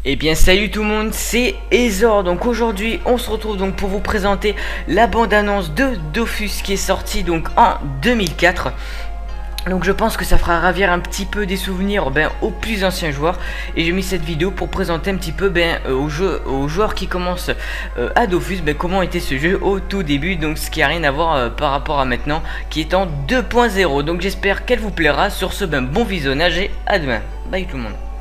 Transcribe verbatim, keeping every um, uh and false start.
Eh bien salut tout le monde, c'est Ezor. Donc aujourd'hui on se retrouve donc pour vous présenter la bande-annonce de Dofus qui est sortie donc en deux mille quatre. Donc je pense que ça fera ravir un petit peu des souvenirs ben, aux plus anciens joueurs. Et j'ai mis cette vidéo pour présenter un petit peu ben, euh, aux, jeux, aux joueurs qui commencent euh, à Dofus ben, comment était ce jeu au tout début. Donc ce qui n'a rien à voir euh, par rapport à maintenant qui est en deux point zéro. Donc j'espère qu'elle vous plaira. Sur ce ben, bon visionnage et à demain. Bye tout le monde.